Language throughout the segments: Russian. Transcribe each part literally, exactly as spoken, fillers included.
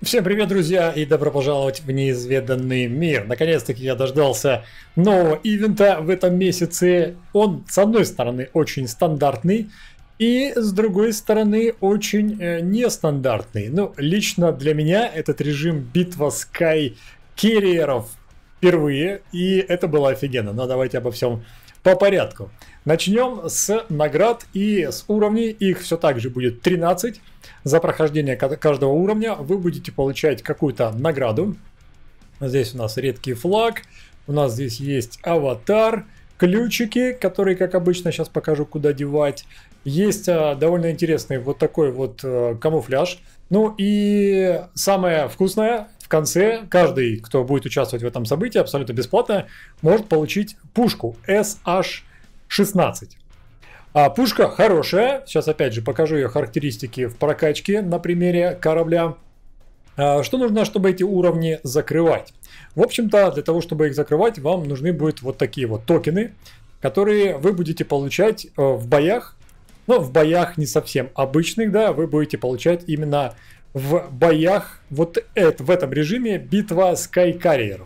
Всем привет, друзья, и добро пожаловать в неизведанный мир. Наконец-таки я дождался нового ивента в этом месяце. Он, с одной стороны, очень стандартный, и с другой стороны, очень э, нестандартный. Ну, лично для меня этот режим битва скайкерриеров впервые, и это было офигенно. Но давайте обо всем по порядку. Начнем с наград и с уровней. Их все так же будет тринадцать. За прохождение каждого уровня вы будете получать какую-то награду. Здесь у нас редкий флаг. У нас здесь есть аватар. Ключики, которые, как обычно, сейчас покажу, куда девать. Есть а, довольно интересный вот такой вот а, камуфляж. Ну и самое вкусное, в конце каждый, кто будет участвовать в этом событии, абсолютно бесплатно, может получить пушку эс аш шестнадцать. А пушка хорошая. Сейчас опять же покажу ее характеристики в прокачке на примере корабля. А что нужно, чтобы эти уровни закрывать? В общем-то, для того, чтобы их закрывать, вам нужны будут вот такие вот токены, которые вы будете получать в боях. Но в боях не совсем обычных, да, вы будете получать именно в боях вот это, в этом режиме битва скайкерриеров.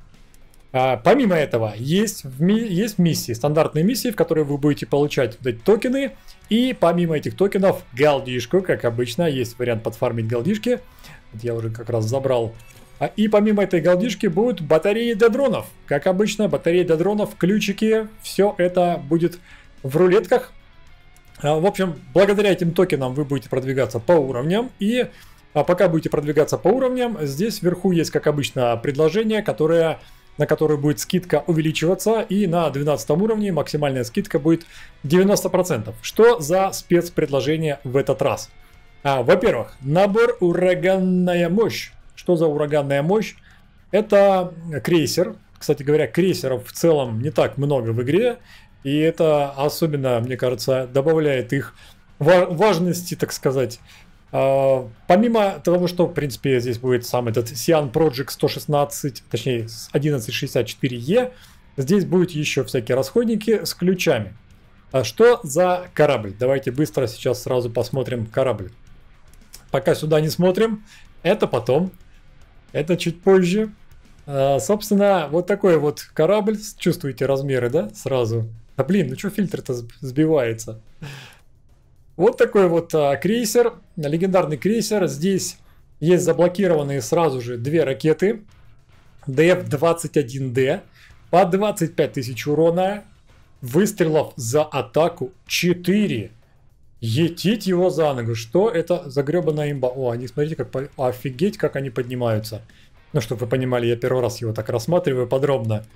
А, помимо этого, есть, в ми есть миссии, стандартные миссии, в которые вы будете получать вот эти токены. И помимо этих токенов, галдишку, как обычно, есть вариант подфармить галдишки. Вот я уже как раз забрал. А, и помимо этой галдишки будут батареи для дронов. Как обычно, батареи для дронов, ключики, все это будет в рулетках. А, в общем, благодаря этим токенам вы будете продвигаться по уровням. И а, пока будете продвигаться по уровням, здесь вверху есть, как обычно, предложение, которое... на которую будет скидка увеличиваться, и на двенадцатом уровне максимальная скидка будет девяносто процентов. Что за спецпредложение в этот раз? А, во-первых, набор ураганная мощь. Что за ураганная мощь? Это крейсер. Кстати говоря, крейсеров в целом не так много в игре, и это особенно, мне кажется, добавляет их важности, так сказать. Uh, помимо того, что, в принципе, здесь будет сам этот Cyan Project сто шестнадцать, точнее, одиннадцать шестьдесят четыре е, здесь будет еще всякие расходники с ключами. А что за корабль? Давайте быстро сейчас сразу посмотрим корабль. Пока сюда не смотрим, это потом, это чуть позже. Uh, собственно, вот такой вот корабль, чувствуете размеры, да, сразу? Да блин, ну что фильтр-то сбивается? Вот такой вот а, крейсер, легендарный крейсер. Здесь есть заблокированные сразу же две ракеты ди эф двадцать один дэ по двадцать пять тысяч урона, выстрелов за атаку четыре. Етить его за ногу. Что это за гребаная имба? О, они, смотрите, как по... офигеть, как они поднимаются. Ну, чтобы вы понимали, я первый раз его так рассматриваю подробно.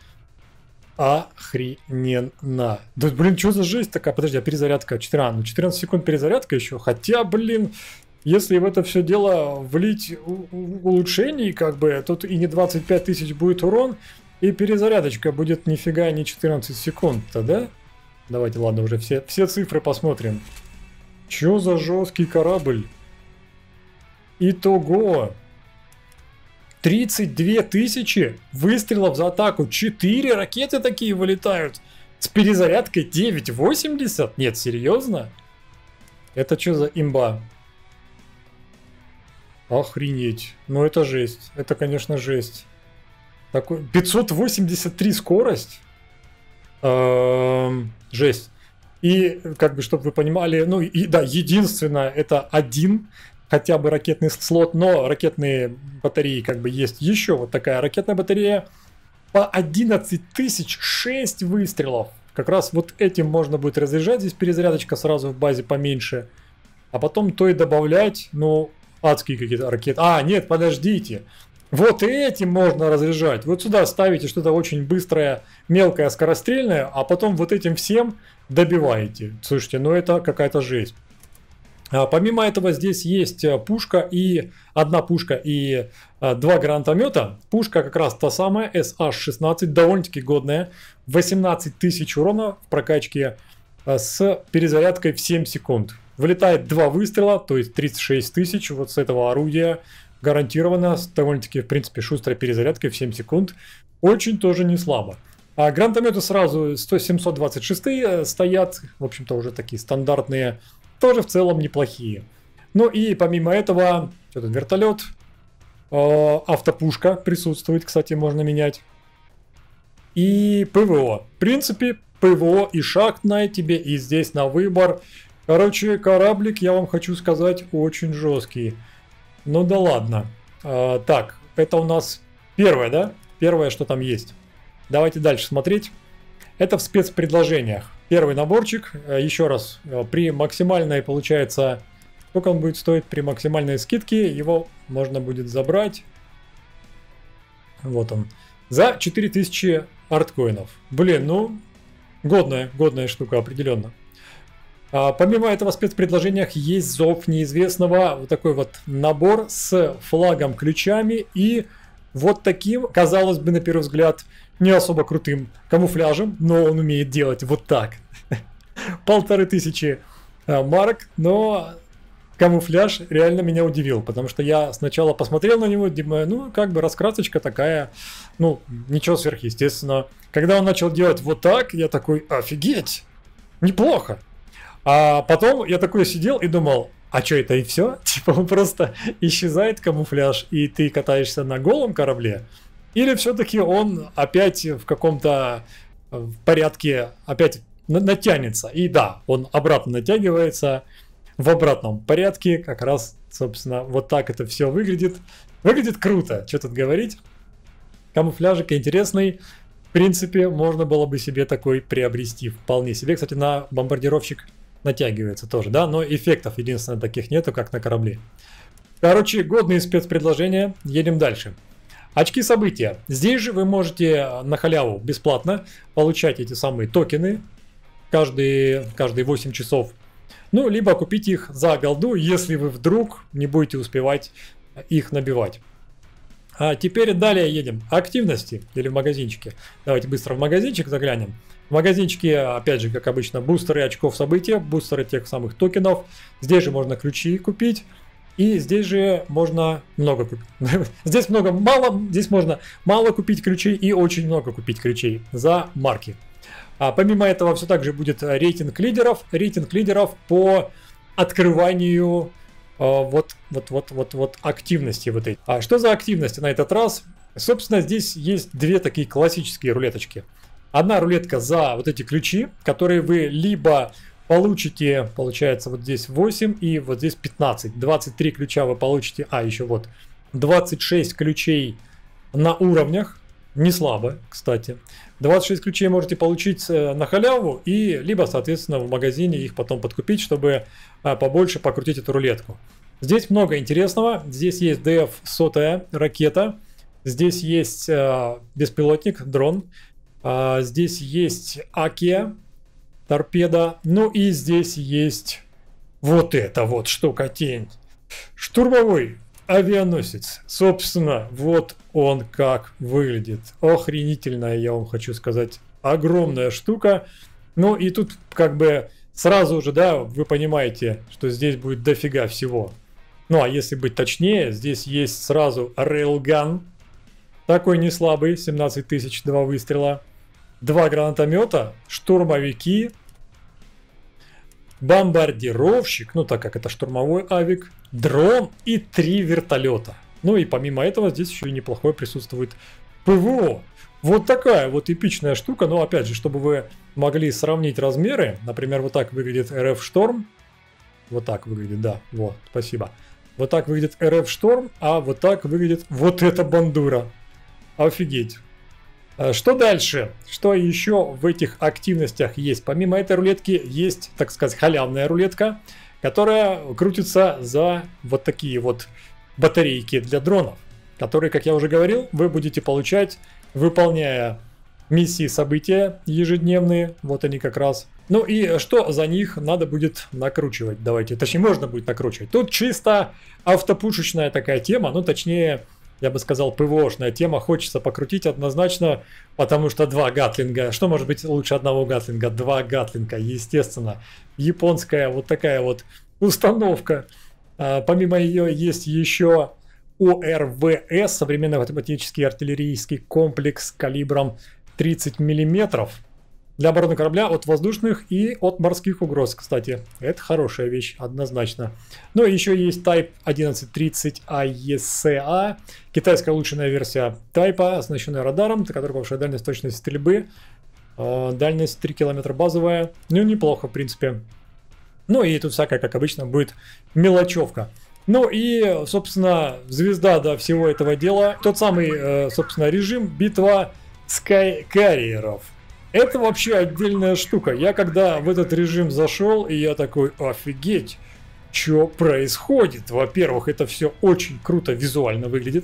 Охрененно. Да, блин, что за жесть такая? Подожди, а перезарядка? четырнадцать, ну, четырнадцать секунд перезарядка еще. Хотя, блин, если в это все дело влить улучшений, как бы, тут и не двадцать пять тысяч будет урон, и перезарядочка будет нифига не четырнадцать секунд-то, да? Давайте, ладно, уже все, все цифры посмотрим. Че за жесткий корабль? Итого... тридцать две тысячи выстрелов за атаку. четыре ракеты такие вылетают. С перезарядкой девять восемьдесят. Нет, серьезно? Это что за имба? Охренеть. Ну это жесть. Это, конечно, жесть. Такой... пятьсот восемьдесят три скорость. Эм... Жесть. И, как бы, чтобы вы понимали, ну и да, единственное, это один хотя бы ракетный слот, но ракетные батареи как бы есть еще вот такая ракетная батарея по одиннадцать тысяч шесть выстрелов. Как раз вот этим можно будет разряжать, здесь перезарядочка сразу в базе поменьше, а потом то и добавлять, ну, адские какие-то ракеты. А, нет, подождите, вот этим можно разряжать, вот сюда ставите что-то очень быстрое, мелкое, скорострельное, а потом вот этим всем добиваете. Слушайте, ну это какая-то жесть. Помимо этого здесь есть пушка и одна пушка и а, два гранатомета. Пушка как раз та самая эс аш шестнадцать, довольно-таки годная. восемнадцать тысяч урона в прокачке а, с перезарядкой в семь секунд. Вылетает два выстрела, то есть тридцать шесть тысяч вот с этого орудия гарантированно. С довольно-таки, в принципе, шустрой перезарядкой в семь секунд. Очень тоже не слабо. А гранатометы сразу семьсот двадцать шесть стоят. В общем-то уже такие стандартные. Тоже в целом неплохие. Ну и помимо этого, что тут, вертолет, Автопушка присутствует, кстати, можно менять. И ПВО. В принципе, ПВО и шахтная тебе, и здесь на выбор. Короче, кораблик, я вам хочу сказать, очень жесткий. Ну да ладно. А, так, это у нас первое, да? Первое, что там есть. Давайте дальше смотреть. Это в спецпредложениях. Первый наборчик. Еще раз, при максимальной, получается, сколько он будет стоить при максимальной скидке, его можно будет забрать. Вот он. За четыре тысячи арткоинов. Блин, ну, годная, годная штука, определенно. А, помимо этого в спецпредложениях есть зов неизвестного. Вот такой вот набор с флагом, ключами и вот таким, казалось бы, на первый взгляд, не особо крутым камуфляжем, но он умеет делать вот так. Полторы тысячи марок, но камуфляж реально меня удивил, потому что я сначала посмотрел на него, думаю, ну, как бы раскрасочка такая, ну, ничего сверхъестественного. Когда он начал делать вот так, я такой, офигеть, неплохо. А потом я такой сидел и думал, а что это и все? Типа он просто исчезает камуфляж, и ты катаешься на голом корабле? Или все-таки он опять в каком-то порядке опять натянется? И да, он обратно натягивается в обратном порядке, как раз, собственно, вот так это все выглядит. Выглядит круто, что тут говорить. Камуфляжик интересный. В принципе, можно было бы себе такой приобрести вполне себе. Кстати, на бомбардировщик натягивается тоже, да, но эффектов, единственное, таких нету, как на корабле. Короче, годные спецпредложения. Едем дальше. Очки события. Здесь же вы можете на халяву бесплатно получать эти самые токены каждые, каждые восемь часов. Ну, либо купить их за голду, если вы вдруг не будете успевать их набивать. А теперь далее едем. Активности или в магазинчике. Давайте быстро в магазинчик заглянем. В магазинчике, опять же, как обычно, бустеры очков события, бустеры тех самых токенов. Здесь же можно ключи купить. И здесь же можно много купить. Здесь много, мало, здесь можно мало купить ключей и очень много купить ключей за марки. А помимо этого все так же будет рейтинг лидеров. Рейтинг лидеров по открыванию а, вот, вот, вот, вот, вот активности вот этой. А что за активности на этот раз? Собственно, здесь есть две такие классические рулеточки. Одна рулетка за вот эти ключи, которые вы либо получите, получается, вот здесь восемь и вот здесь пятнадцать. двадцать три ключа вы получите, а еще вот двадцать шесть ключей на уровнях. Не слабо, кстати. двадцать шесть ключей можете получить на халяву и либо, соответственно, в магазине их потом подкупить, чтобы побольше покрутить эту рулетку. Здесь много интересного. Здесь есть ди эф сто ракета. Здесь есть беспилотник, дрон. Здесь есть Акия, торпеда. Ну и здесь есть вот это вот штука-тень. Штурмовой авианосец. Собственно, вот он как выглядит. Охренительная, я вам хочу сказать, огромная штука. Ну и тут как бы сразу же, да, вы понимаете, что здесь будет дофига всего. Ну а если быть точнее, здесь есть сразу рейлган. Такой не слабый, семнадцать тысяч, два выстрела. Два гранатомета, штурмовики, бомбардировщик, ну так как это штурмовой авик, дрон и три вертолета. Ну и помимо этого здесь еще и неплохое присутствует ПВО. Вот такая вот эпичная штука, но опять же, чтобы вы могли сравнить размеры, например, вот так выглядит эр эф Шторм. Вот так выглядит, да, вот, спасибо. Вот так выглядит эр эф Шторм, а вот так выглядит вот эта бандура. Офигеть. Что дальше? Что еще в этих активностях есть? Помимо этой рулетки есть, так сказать, халявная рулетка, которая крутится за вот такие вот батарейки для дронов, которые, как я уже говорил, вы будете получать, выполняя миссии, события ежедневные. Вот они как раз. Ну и что за них надо будет накручивать? Давайте, точнее, можно будет накручивать. Тут чисто автопушечная такая тема, ну точнее... Я бы сказал, ПВОшная тема, хочется покрутить однозначно, потому что два гатлинга, что может быть лучше одного гатлинга? Два гатлинга, естественно. Японская вот такая вот установка. А, помимо ее есть еще о эр вэ эс, современный автоматический артиллерийский комплекс калибром тридцать миллиметров. для обороны корабля от воздушных и от морских угроз, кстати. Это хорошая вещь, однозначно. Ну и еще есть Type одиннадцать тридцать эй и эс эй, китайская улучшенная версия Type, оснащенная радаром, который повышает дальность точности стрельбы. Дальность три километра базовая. Ну, неплохо, в принципе. Ну и тут всякая, как обычно, будет мелочевка. Ну и, собственно, звезда до всего этого дела. Тот самый, собственно, режим битва скайкарьеров. Это вообще отдельная штука. Я когда в этот режим зашел, и я такой, офигеть, что происходит? Во-первых, это все очень круто визуально выглядит.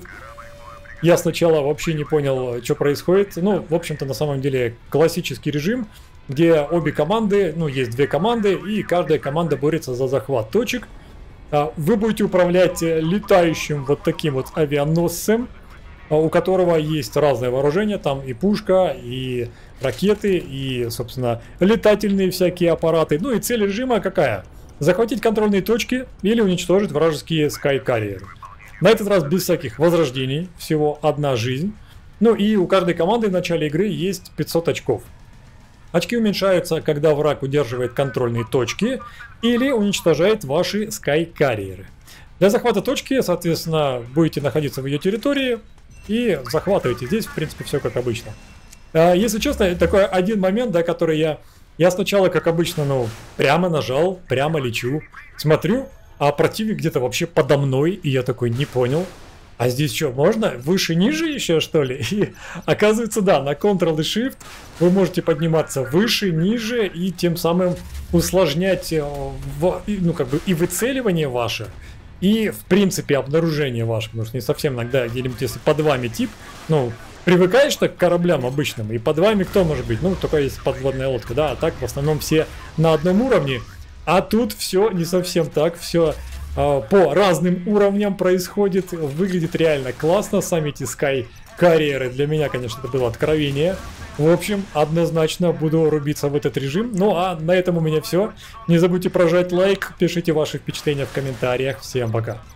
Я сначала вообще не понял, что происходит. Ну, в общем-то, на самом деле, классический режим, где обе команды, ну, есть две команды, и каждая команда борется за захват точек. Вы будете управлять летающим вот таким вот авианосцем, у которого есть разное вооружение, там и пушка, и ракеты, и, собственно, летательные всякие аппараты. Ну и цель режима какая? Захватить контрольные точки или уничтожить вражеские скайкарьеры. На этот раз без всяких возрождений, всего одна жизнь. Ну и у каждой команды в начале игры есть пятьсот очков. Очки уменьшаются, когда враг удерживает контрольные точки или уничтожает ваши скайкарьеры. Для захвата точки, соответственно, будете находиться в ее территории и захватываете. Здесь, в принципе, все как обычно. Если честно, такой один момент, да, который я... Я сначала, как обычно, ну, прямо нажал, прямо лечу, смотрю, а противник где-то вообще подо мной, и я такой, не понял. А здесь что, можно? Выше-ниже еще, что ли? И оказывается, да, на контрол и Shift вы можете подниматься выше, ниже, и тем самым усложнять, в, ну, как бы, и выцеливание ваше, и, в принципе, обнаружение ваше. Потому что не совсем иногда, где-нибудь, если под вами тип, ну, привыкаешь так к кораблям обычным, и под вами кто может быть? Ну, только есть подводная лодка, да, а так в основном все на одном уровне. А тут все не совсем так, все э, по разным уровням происходит, выглядит реально классно. Сами эти скайкарьеры для меня, конечно, это было откровение. В общем, однозначно буду рубиться в этот режим. Ну а на этом у меня все. Не забудьте прожать лайк, пишите ваши впечатления в комментариях. Всем пока.